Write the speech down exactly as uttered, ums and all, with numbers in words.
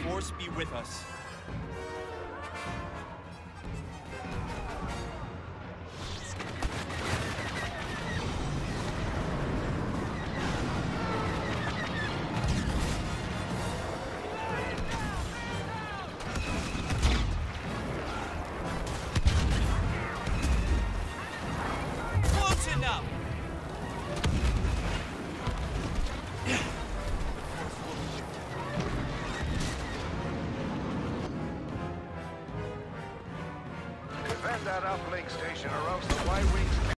Force be with us. Defend that uplink station or else the Y-Wings